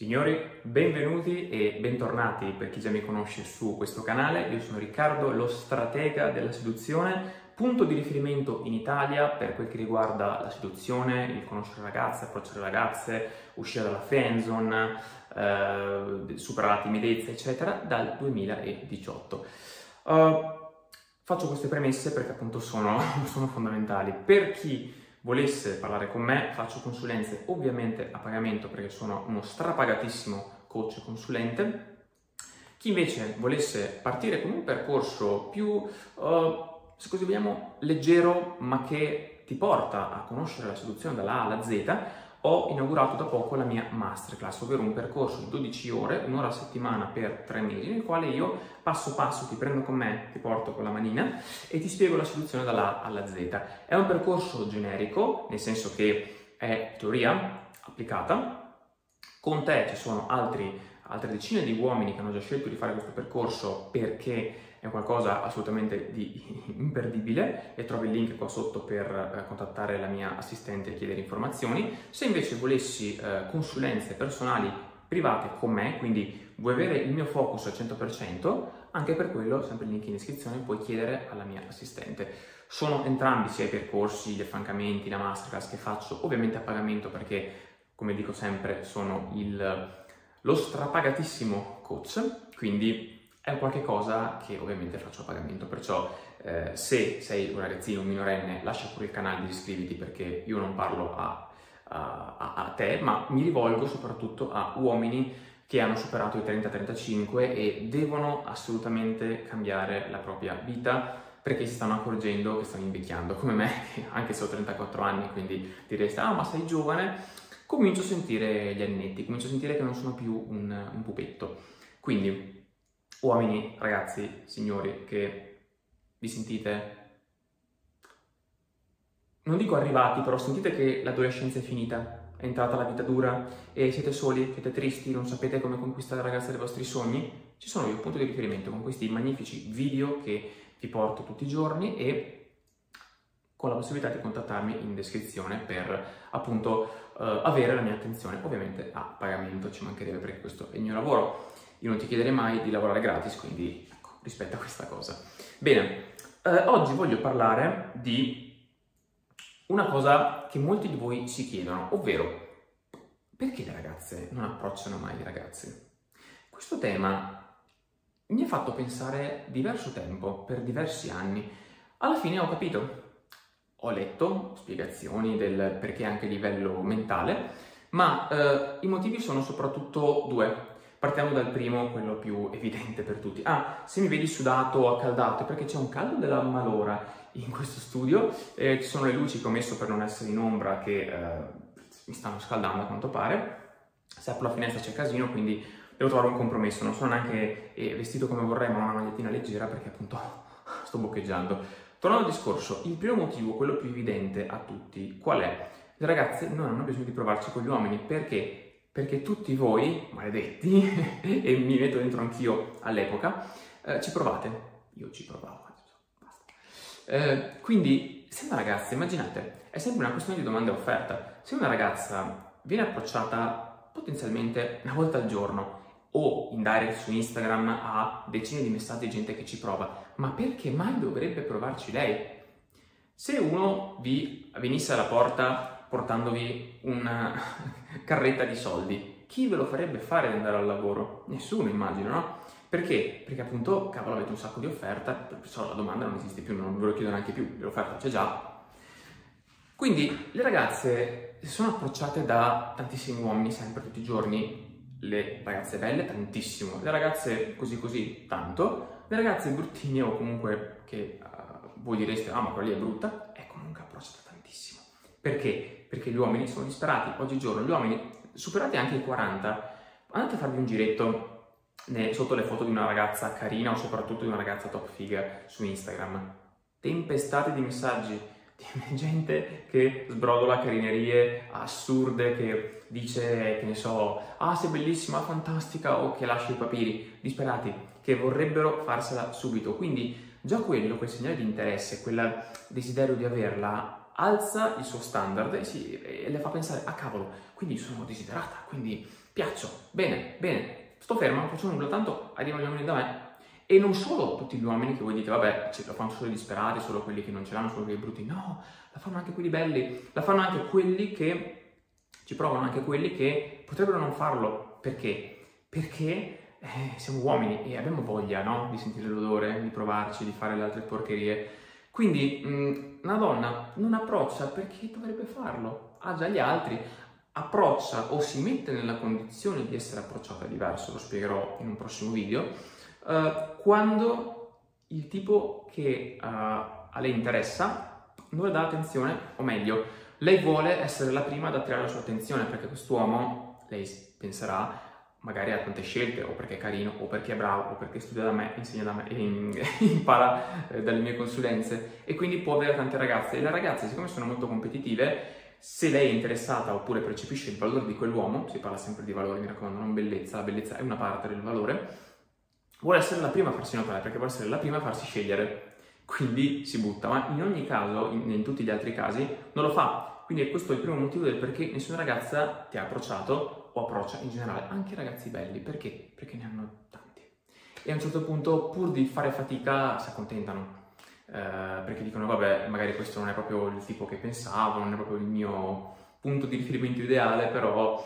Signori, benvenuti e bentornati per chi già mi conosce su questo canale. Io sono Riccardo, lo stratega della seduzione, punto di riferimento in Italia per quel che riguarda la seduzione, il conoscere ragazze, approcciare ragazze, uscire dalla friendzone, superare la timidezza, eccetera, dal 2018. Faccio queste premesse perché appunto sono fondamentali. Per chi volesse parlare con me, faccio consulenze ovviamente a pagamento perché sono uno strapagatissimo coach e consulente. Chi invece volesse partire con un percorso più, se così vogliamo, leggero, ma che ti porta a conoscere la seduzione dalla A alla Z, ho inaugurato da poco la mia masterclass, ovvero un percorso di 12 ore, un'ora a settimana per 3 mesi, nel quale io passo passo ti prendo con me, ti porto con la manina e ti spiego la seduzione dalla A alla Z. È un percorso generico, nel senso che è teoria applicata. Con te ci sono altre decine di uomini che hanno già scelto di fare questo percorso perché è qualcosa assolutamente di imperdibile e trovi il link qua sotto per contattare la mia assistente e chiedere informazioni. Se invece volessi consulenze personali private con me, quindi vuoi avere il mio focus al 100%, anche per quello, sempre il link in descrizione, puoi chiedere alla mia assistente. Sono entrambi sia i percorsi, gli affiancamenti, la masterclass che faccio, ovviamente a pagamento perché, come dico sempre, sono lo strapagatissimo coach, quindi è qualche cosa che ovviamente faccio a pagamento, perciò se sei un ragazzino, un minorenne, lascia pure il canale, iscriviti perché io non parlo a te, ma mi rivolgo soprattutto a uomini che hanno superato i 30-35 e devono assolutamente cambiare la propria vita perché si stanno accorgendo che stanno invecchiando, come me, anche se ho 34 anni, quindi diresti, ah ma sei giovane, comincio a sentire gli annetti, comincio a sentire che non sono più un pupetto. Quindi, uomini, ragazzi, signori, che vi sentite, non dico arrivati, però sentite che l'adolescenza è finita, è entrata la vita dura e siete soli, siete tristi, non sapete come conquistare la ragazza dei vostri sogni, ci sono io, punto di riferimento, con questi magnifici video che vi porto tutti i giorni e con la possibilità di contattarmi in descrizione per appunto avere la mia attenzione, ovviamente a pagamento, ci mancherebbe perché questo è il mio lavoro. Io non ti chiederei mai di lavorare gratis, quindi ecco, rispetta questa cosa. Bene, oggi voglio parlare di una cosa che molti di voi si chiedono, ovvero perché le ragazze non approcciano mai i ragazzi? Questo tema mi ha fatto pensare diverso tempo, per diversi anni. Alla fine ho capito, ho letto spiegazioni del perché anche a livello mentale, ma i motivi sono soprattutto due. Partiamo dal primo, quello più evidente per tutti. Se mi vedi sudato o accaldato è perché c'è un caldo della malora in questo studio, ci sono le luci che ho messo per non essere in ombra che mi stanno scaldando a quanto pare. Se apro la finestra c'è casino, quindi devo trovare un compromesso. Non sono neanche vestito come vorrei, ma ho una magliettina leggera perché appunto sto boccheggiando. Tornando al discorso, il primo motivo, quello più evidente a tutti, qual è? Le ragazze non hanno bisogno di provarci con gli uomini, perché? Perché tutti voi, maledetti, e mi metto dentro anch'io all'epoca, ci provate. Io ci provavo, basta. Quindi, se una ragazza, immaginate, è sempre una questione di domanda e offerta. Se una ragazza viene approcciata potenzialmente una volta al giorno o in direct su Instagram a decine di messaggi di gente che ci prova, ma perché mai dovrebbe provarci lei? Se uno vi venisse alla porta portandovi una carretta di soldi, chi ve lo farebbe fare di andare al lavoro? Nessuno, immagino, no? Perché? Perché appunto, cavolo, avete un sacco di offerta, perciò la domanda non esiste più, non ve lo chiedo neanche più, l'offerta c'è già. Quindi le ragazze si sono approcciate da tantissimi uomini, sempre, tutti i giorni, le ragazze belle tantissimo, le ragazze così tanto, le ragazze bruttine o comunque che voi direste, ah ma quella lì è brutta, è comunque approcciata tantissimo. Perché? Perché gli uomini sono disperati, oggigiorno gli uomini superati anche i 40, andate a farvi un giretto sotto le foto di una ragazza carina o soprattutto di una ragazza top figa su Instagram, tempestate di messaggi, di gente che sbrodola carinerie assurde, che dice, che ne so, ah sei bellissima, fantastica, o che lascia i papiri, disperati, che vorrebbero farsela subito. Quindi già quello, quel segnale di interesse, quel desiderio di averla, alza il suo standard e le fa pensare, ah cavolo, quindi sono desiderata, quindi piaccio, bene, bene, sto fermo, non faccio nulla, tanto arrivano gli uomini da me. E non solo tutti gli uomini che voi dite, vabbè, lo fanno solo i disperati, solo quelli che non ce l'hanno, solo quelli brutti. No, la fanno anche quelli belli, la fanno anche quelli che ci provano, anche quelli che potrebbero non farlo. Perché? Perché siamo uomini e abbiamo voglia, no? Di sentire l'odore, di provarci, di fare le altre porcherie. Quindi una donna non approccia perché dovrebbe farlo, ha già gli altri, approccia o si mette nella condizione di essere approcciata diverso, lo spiegherò in un prossimo video, quando il tipo che a lei interessa non le dà attenzione, o meglio, lei vuole essere la prima ad attirare la sua attenzione, perché quest'uomo, lei penserà, magari ha tante scelte, o perché è carino, o perché è bravo, o perché studia da me, insegna da me, impara dalle mie consulenze, e quindi può avere tante ragazze. E le ragazze, siccome sono molto competitive, se lei è interessata oppure percepisce il valore di quell'uomo, si parla sempre di valore, mi raccomando, non bellezza, la bellezza è una parte del valore, vuole essere la prima a farsi notare, perché vuole essere la prima a farsi scegliere, quindi si butta, ma in ogni caso, in tutti gli altri casi, non lo fa. Quindi questo è il primo motivo del perché nessuna ragazza ti ha approcciato o approccia in generale, anche i ragazzi belli. Perché? Perché ne hanno tanti. E a un certo punto, pur di fare fatica, si accontentano. Perché dicono, vabbè, magari questo non è proprio il tipo che pensavo, non è proprio il mio punto di riferimento ideale, però,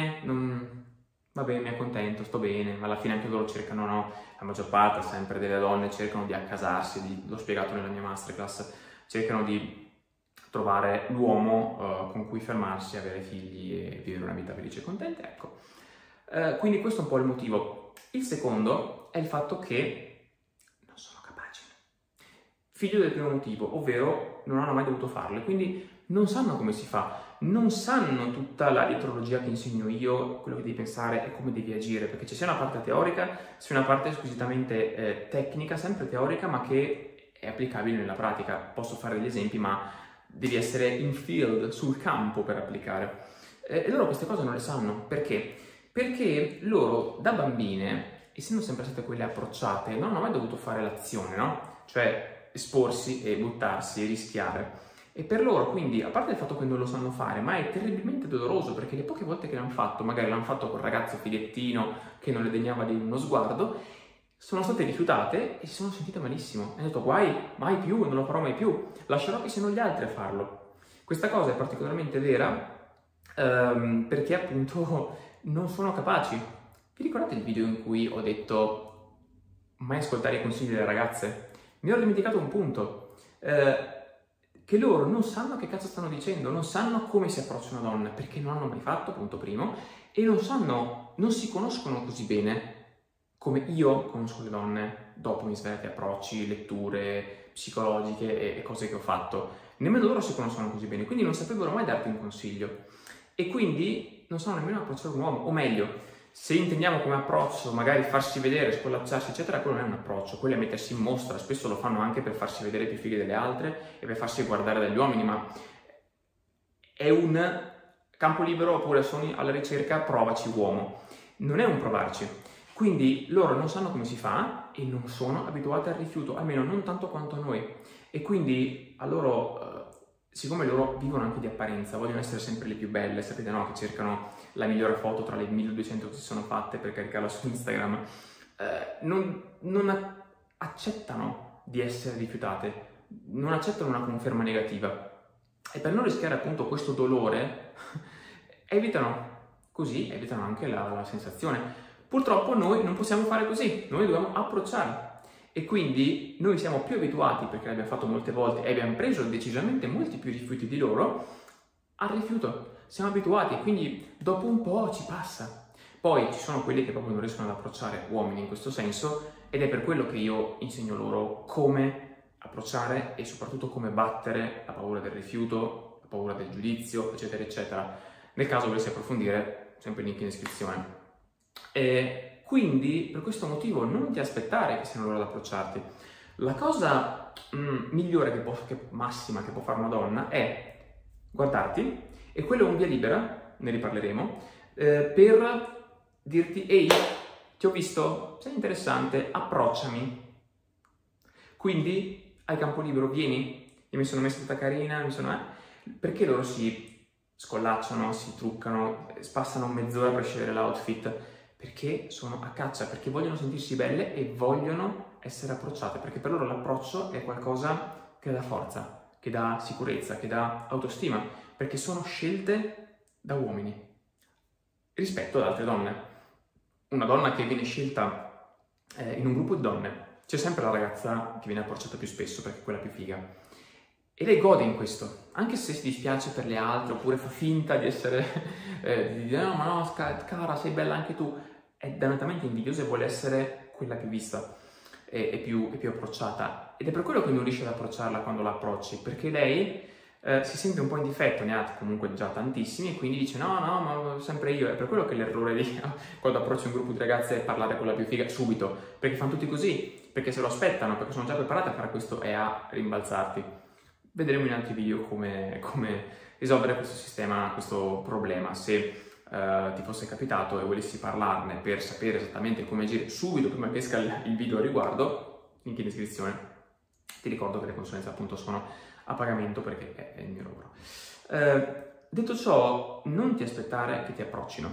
vabbè, mi accontento, sto bene, ma alla fine anche loro cercano, no? La maggior parte, sempre delle donne, cercano di accasarsi, l'ho spiegato nella mia masterclass, cercano di trovare l'uomo con cui fermarsi, avere figli e vivere una vita felice e contenta, ecco. Quindi questo è un po' il motivo. Il secondo è il fatto che non sono capaci. Figlio del primo motivo, ovvero non hanno mai dovuto farlo, e quindi non sanno come si fa, non sanno tutta la dietrologia che insegno io, quello che devi pensare e come devi agire, perché c'è sia una parte teorica, sia una parte squisitamente tecnica, sempre teorica, ma che è applicabile nella pratica. Posso fare degli esempi, ma devi essere in field, sul campo per applicare. E loro queste cose non le sanno. Perché? Perché loro da bambine, essendo sempre state quelle approcciate, non hanno mai dovuto fare l'azione, no? Cioè esporsi e buttarsi e rischiare. E per loro, quindi, a parte il fatto che non lo sanno fare, ma è terribilmente doloroso, perché le poche volte che l'hanno fatto, magari l'hanno fatto col ragazzo figliettino che non le degnava di uno sguardo, sono state rifiutate e si sono sentite malissimo. Hanno detto, guai, mai più, non lo farò mai più, lascerò che siano gli altri a farlo. Questa cosa è particolarmente vera perché appunto non sono capaci. Vi ricordate il video in cui ho detto mai ascoltare i consigli delle ragazze? Mi ero dimenticato un punto, che loro non sanno che cazzo stanno dicendo, non sanno come si approccia una donna, perché non hanno mai fatto, punto primo, e non si conoscono così bene come io conosco le donne dopo mi svegli approcci, letture psicologiche e cose che ho fatto. Nemmeno loro si conoscono così bene, quindi non saprebbero mai darti un consiglio. E quindi non sanno nemmeno approcciare un uomo, o meglio, se intendiamo come approccio magari farsi vedere, scollacciarsi eccetera, quello non è un approccio, quello è mettersi in mostra. Spesso lo fanno anche per farsi vedere più fighe delle altre e per farsi guardare dagli uomini, ma è un campo libero oppure sono alla ricerca provaci uomo, non è un provarci. Quindi loro non sanno come si fa e non sono abituati al rifiuto, almeno non tanto quanto noi. E quindi a loro, siccome loro vivono anche di apparenza, vogliono essere sempre le più belle, sapete no? Che cercano la migliore foto tra le 1200 che si sono fatte per caricarla su Instagram, non accettano di essere rifiutate, non accettano una conferma negativa. E per non rischiare appunto questo dolore, evitano anche la sensazione. Purtroppo noi non possiamo fare così, noi dobbiamo approcciare e quindi noi siamo più abituati, perché l'abbiamo fatto molte volte e abbiamo preso decisamente molti più rifiuti di loro, al rifiuto. Siamo abituati e quindi dopo un po' ci passa. Poi ci sono quelli che proprio non riescono ad approcciare uomini in questo senso ed è per quello che io insegno loro come approcciare e soprattutto come battere la paura del rifiuto, la paura del giudizio, eccetera, eccetera. Nel caso volessi approfondire, sempre link in descrizione. E quindi per questo motivo non ti aspettare che siano loro ad approcciarti. La cosa migliore massima che può fare una donna è guardarti, e quello è un via libera, ne riparleremo, per dirti ehi, ti ho visto, sei interessante, approcciami. Quindi hai campo libero, vieni, io mi sono messa tutta carina, perché loro si scollacciano, si truccano, passano mezz'ora per scegliere l'outfit, perché sono a caccia, perché vogliono sentirsi belle e vogliono essere approcciate, perché per loro l'approccio è qualcosa che dà forza, che dà sicurezza, che dà autostima, perché sono scelte da uomini rispetto ad altre donne. Una donna che viene scelta in un gruppo di donne, c'è sempre la ragazza che viene approcciata più spesso perché è quella più figa. E lei gode in questo, anche se si dispiace per le altre, oppure fa finta di essere, di dire no, ma no, cara, sei bella anche tu, è dannatamente invidiosa e vuole essere quella più vista e più approcciata. Ed è per quello che non riesce ad approcciarla quando la approcci, perché lei si sente un po' in difetto, ne ha comunque già tantissimi, e quindi dice no, ma sempre io. È per quello che l'errore di quando approcci un gruppo di ragazze è parlare con la più figa subito, perché fanno tutti così, perché se lo aspettano, perché sono già preparate a fare questo e a rimbalzarti. Vedremo in altri video come risolvere questo sistema, questo problema. Se ti fosse capitato e volessi parlarne per sapere esattamente come agire subito prima che esca il video a riguardo, link in descrizione. Ti ricordo che le consulenze appunto sono a pagamento perché è il mio lavoro. Detto ciò, non ti aspettare che ti approccino.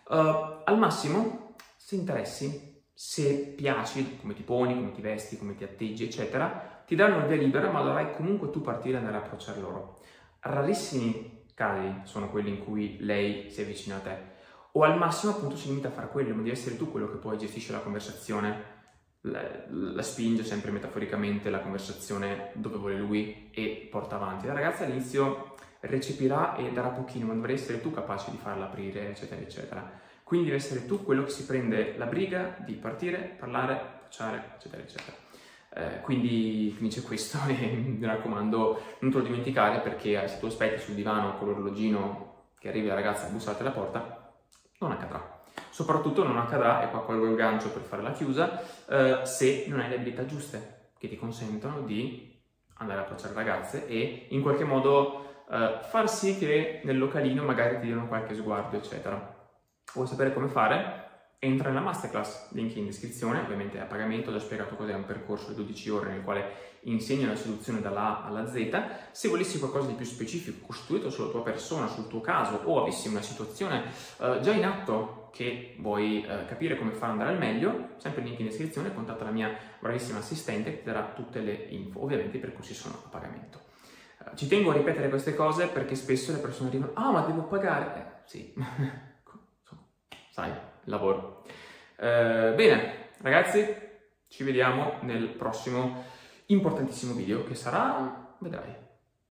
Al massimo, se interessi, se piaci, come ti poni, come ti vesti, come ti atteggi, eccetera, ti daranno il via libera, ma dovrai comunque tu partire e andare a approcciare loro. Rarissimi casi sono quelli in cui lei si avvicina a te, o al massimo appunto si limita a fare quello, ma devi essere tu quello che poi gestisce la conversazione, la spinge sempre metaforicamente la conversazione dove vuole lui e porta avanti. La ragazza all'inizio recepirà e darà pochino, ma dovrai essere tu capace di farla aprire, eccetera, eccetera. Quindi devi essere tu quello che si prende la briga di partire, parlare, approcciare, eccetera, eccetera. Quindi c'è questo e mi raccomando non te lo dimenticare, perché se tu aspetti sul divano con l'orologino che arrivi la ragazza a bussarti alla porta, non accadrà. Soprattutto non accadrà, e qua colgo il gancio per fare la chiusa, se non hai le abilità giuste che ti consentono di andare a approcciare ragazze e in qualche modo far sì che nel localino magari ti diano qualche sguardo, eccetera. Vuoi sapere come fare? Entra nella masterclass, link in descrizione, ovviamente a pagamento. Ho già spiegato cos'è un percorso di 12 ore nel quale insegno la seduzione dalla A alla Z. Se volessi qualcosa di più specifico, costruito sulla tua persona, sul tuo caso, o avessi una situazione già in atto che vuoi capire come far andare al meglio, sempre link in descrizione, contatta la mia bravissima assistente che ti darà tutte le info. Ovviamente i percorsi sono a pagamento. Ci tengo a ripetere queste cose perché spesso le persone dicono ah, ma devo pagare? Sì, sai, lavoro. Bene, ragazzi, ci vediamo nel prossimo importantissimo video che sarà, vedrai.